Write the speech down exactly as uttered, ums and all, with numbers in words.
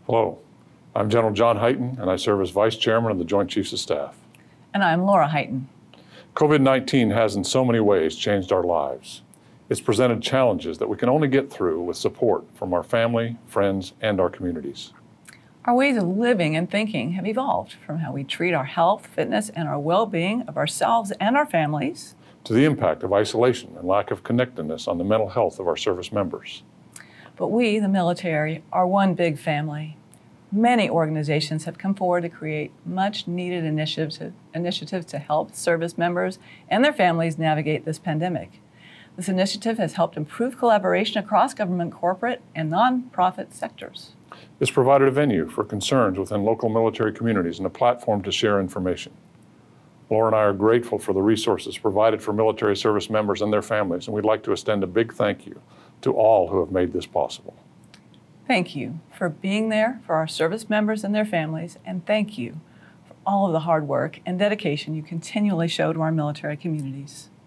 Hello, I'm General John Hyten, and I serve as Vice Chairman of the Joint Chiefs of Staff. And I'm Laura Hyten. COVID nineteen has in so many ways changed our lives. It's presented challenges that we can only get through with support from our family, friends, and our communities. Our ways of living and thinking have evolved from how we treat our health, fitness, and our well-being of ourselves and our families, to the impact of isolation and lack of connectedness on the mental health of our service members. But we, the military, are one big family. Many organizations have come forward to create much-needed initiatives to, initiatives to help service members and their families navigate this pandemic. This initiative has helped improve collaboration across government, corporate, and nonprofit sectors. It's provided a venue for concerns within local military communities and a platform to share information. Laura and I are grateful for the resources provided for military service members and their families, and we'd like to extend a big thank you to all who have made this possible. Thank you for being there for our service members and their families, and thank you for all of the hard work and dedication you continually show to our military communities.